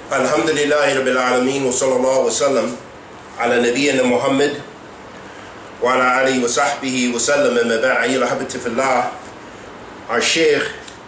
Alhamdulillahi Rabbil Alameen wa sallallahu wa sallam ala nabiyyina Muhammad wa ala alihi wa sahbihi wa sallam amma ba'd. Ayyuha al-habati fillah, our Shaykh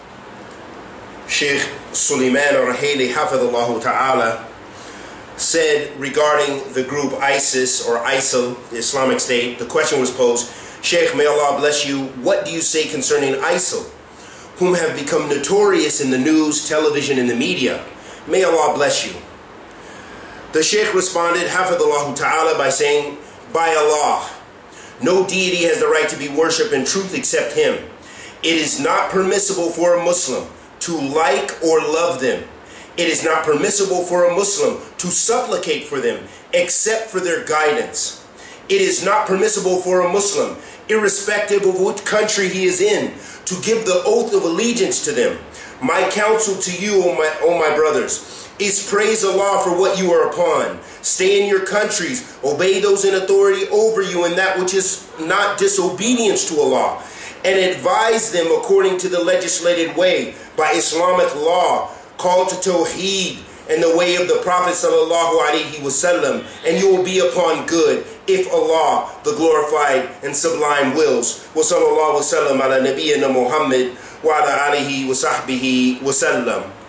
Suliman al-Rehaylee hafidhullah ta'ala said regarding the group ISIS or ISIL, the Islamic State, the question was posed, Shaykh, may Allah bless you, what do you say concerning ISIL, whom have become notorious in the news, television, and the media? May Allah bless you. The Shaykh responded, hafidhullah ta'ala, by saying, by Allah, no deity has the right to be worshipped in truth except Him. It is not permissible for a Muslim to like or love them. It is not permissible for a Muslim to supplicate for them except for their guidance. It is not permissible for a Muslim, irrespective of which country he is in, to give the oath of allegiance to them. My counsel to you, O my brothers, is praise Allah for what you are upon. Stay in your countries, obey those in authority over you in that which is not disobedience to Allah, and advise them according to the legislated way by Islamic law, call to Tawheed and the way of the Prophet sallallahu alaihi wasallam, and you will be upon good if Allah, the glorified and sublime, wills. Wa sallallahu wa sallam ala nabiyyina Muhammad wa ala alihi wa sahbihi wa sallam.